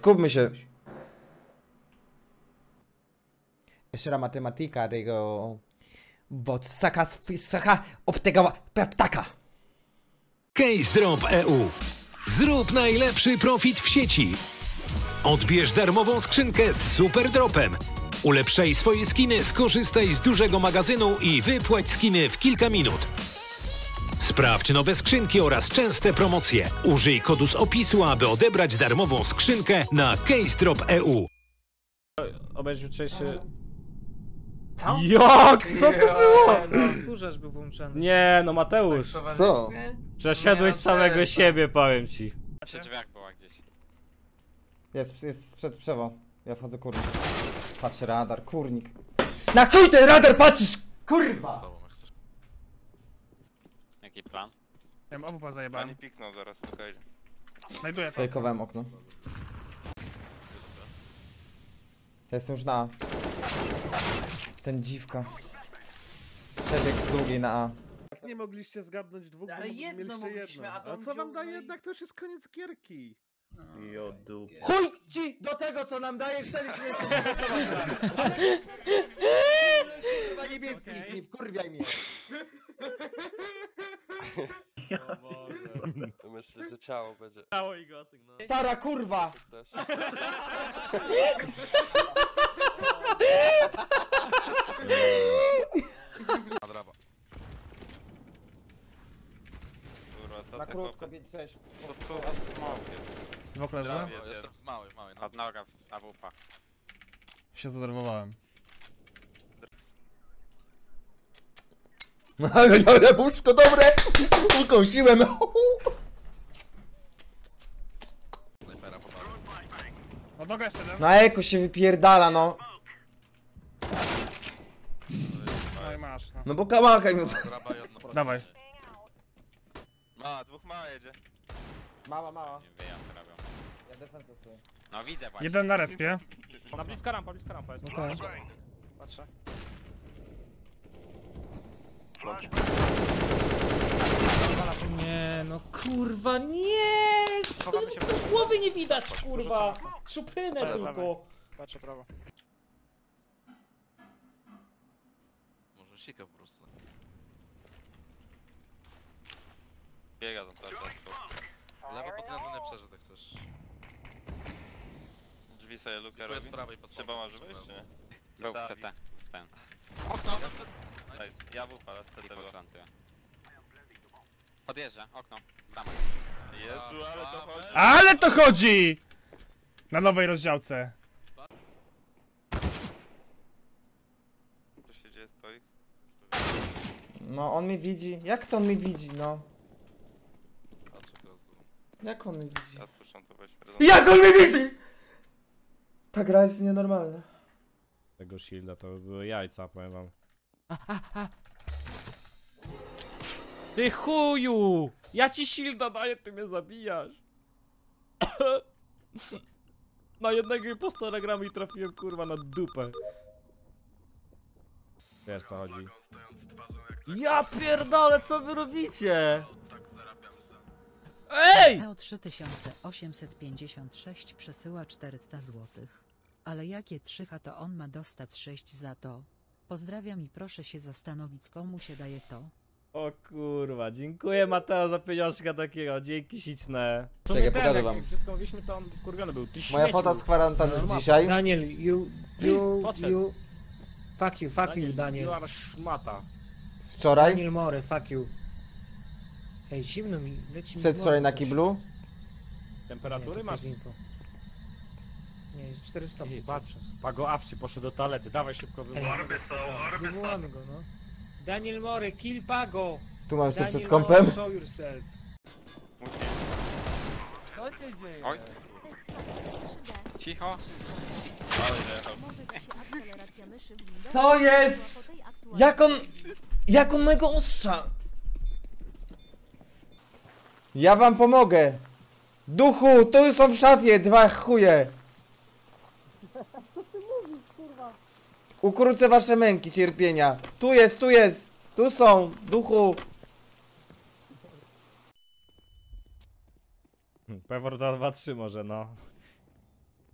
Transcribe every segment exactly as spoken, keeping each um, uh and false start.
skupmy się. Jeszcze raz matematyka tego... Wod saka saka obtegała ptaka. CaseDrop kropka e u. Zrób najlepszy profit w sieci. Odbierz darmową skrzynkę z super dropem. Ulepszaj swoje skiny, skorzystaj z dużego magazynu i wypłać skiny w kilka minut. Sprawdź nowe skrzynki oraz częste promocje. Użyj kodu z opisu, aby odebrać darmową skrzynkę na CaseDrop kropka e u. Obejrz jutrzejszy... Co? Jak? Co to było? Kurzasz był włączony. Nie, no Mateusz. Co? Przeszedłeś Nie, no samego przecież. siebie, powiem ci. Przy drzwiach była gdzieś. Jest, jest sprzed przewą. Ja wchodzę kurnik. Patrzę radar, kurnik. Na chuj ten radar patrzysz! Kurwa! Jaki plan? Ja mam obupa zajebałem. Pani piknął zaraz, spokojnie. Znajduję to. Sfejkowałem okno. Ja jestem już na A. Ten dziwka. Przebieg z długiej na A. Nie mogliście zgadnąć dwóch, Ale bo jedno mieliście mogliśmy, jedno. a to A on co wam wziął da no i- jednak, to już jest koniec gierki. Jodu. Chuj ci do tego co nam daje, chcieliśmy Chyba niebieski, nie wkurwiaj mnie. Myślę, że ciało będzie Ciało i gotyk, no. Stara kurwa! też. Nadraba. Kurwa, co Na ty krótko, chłopie? więc coś. Co to za smok jest? Dwóch leży. Prawie Jeszcze jest. mały, mały. Od noga w A W P. Się zaderwowałem. Ale, ale puszko dobre! Ukąsiłem! No noga jeszcze jeden. Na eko się wypierdala, no. No i masz, no. No bo kałachaj mi. Nadraba i odno. Dawaj. Ma, dwóch ma jedzie. Mała, mała. Nie wyjazd robią. Ja defensę stoję. No widzę właśnie. Jeden na respie. Na bliska rampa, bliska rampa jest. Okej. Patrzę. Nie, no kurwa, nie! Schowamy się w Głowy nie widać, kurwa! Szupynę Patrzę, tylko. Patrzę prawo. Może sika po prostu. Biega tam teraz. Lewo pod na to nie przeżyć, jak chcesz. Drzwi sobie lukę Tu jest robi. prawej po Trzeba może wyjść, czy nie? Był Tak. C T. Dostałem. Nice. Ja był palec, I C T było. podplantuję. Podjeżdża, okno. Bramek. Jezu, ale to chodzi. Ale to chodzi! Na nowej rozdziałce. Co się dzieje z twoich? No on mnie widzi. Jak to on mnie widzi, no? Patrzę teraz dół. Jak on mnie widzi? Ja odpuszczam to weź prezent. Jak on mnie widzi?! Ta gra jest nienormalna. Tego shielda to by były jajca, powiem wam. Ty chuju! Ja ci shielda daję, ty mnie zabijasz! Na jednego impostora gramy i trafiłem kurwa na dupę. Wiesz co chodzi? Ja pierdolę, co wy robicie? Ej! Neo trzy tysiące osiemset pięćdziesiąt sześć przesyła czterysta złotych. Ale jakie trzycha to on ma dostać sześć za to? Pozdrawiam i proszę się zastanowić, komu się daje to. O kurwa, dziękuję Mateo za pieniążka takiego, dzięki śliczne. Czekaj, pokażę wam. Brzydko mówiliśmy, to on wkurwiony był. Ty Moja śmieciu. fota z kwarantanny z dzisiaj. Daniel, you, you, Podszedł. you, fuck you, fuck you, You Daniel. are szmata. Z wczoraj. Daniel Mory, fuck you. Ej, zimno mi, leci mi Przedwczoraj w na morze coś. kiblu. Temperatury Nie, masz? to jest info. Nie, jest cztery stopnie. Patrz, Pago Awci poszedł do toalety, dawaj szybko wywołamy. Wywołamy go, no. Daniel Mory, kill Pago! Tu mam jeszcze Daniel przed kąpem. Mory, show yourself. Co się dzieje? Oj. Cicho. Co jest? Jak on... Jak on mojego ostrza? Ja wam pomogę. Duchu, tu są w szafie dwa chuje. Ukrócę wasze męki cierpienia. Tu jest, tu jest. Tu są, duchu. Pewor dwa trzy może, no.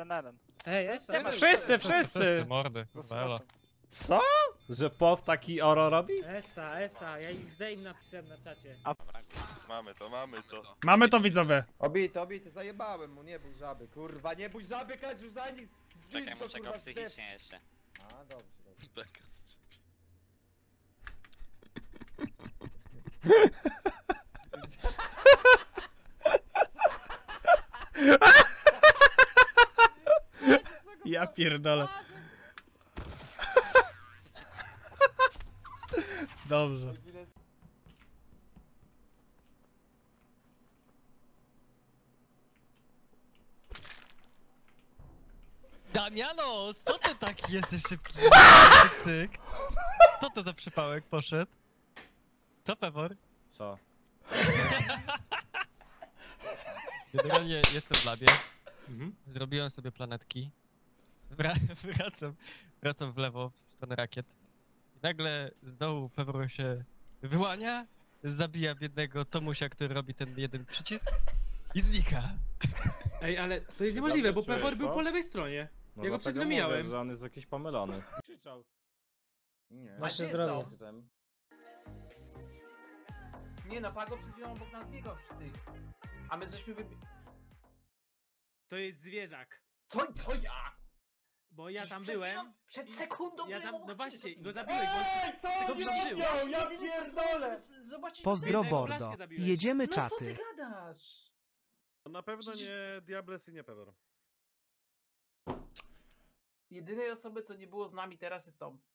Jeden na jeden. Ej, Esa. Wszyscy, wszyscy! Mordy, bela. Co? Że Pow taki oro robi? Esa, Esa, ja X D im napisałem na czacie. Mamy to, mamy to. Mamy to, widzowie. Obity, obity, zajebałem mu, nie bój żaby, kurwa, nie bój żaby, Kadziu, za nic, zbliż Czekaj, go, muszę go kurwa, w step. psychicznie jeszcze. A, dobrze, dobrze. Beka z- Ja pierdolę. Dobrze. Damiano, co ty taki jesteś szybki? Cyk. Co to za przypałek poszedł? Co, Pewor? Co? Generalnie jestem w labie. Mhm. Zrobiłem sobie planetki. Wra wracam, wracam w lewo, w stronę rakiet. I nagle z dołu Pewor się wyłania, zabija biednego Tomusia, który robi ten jeden przycisk i znika. Ej, ale to jest niemożliwe, bo Pewor był po lewej stronie. No Ja go przed dlatego chwilą mijałem. mówię, że on jest jakiś pomylony. Krzyczał. Nie. Nasze zdrowie. Nie no, Pago przed chwilą obok nas biegał przy tych. A my żeśmy wybi... To jest zwierzak. Co, co ja? Bo ja tam Przed byłem. chwilą- Przed sekundą Ja byłem tam, obok no ciebie, właśnie, co go ty? zabiłeś, Ej, bo co Tylko on przeżył. zrobił? Ja Jedyne, co pierdolę! zrobiłem, zobaczyć, Pozdro, co- Bordo. Jedziemy No co ty gadasz? Na pewno Przecież- nie Diables i nie Pewor. Jedynej osoby, co nie było z nami teraz jest Tom.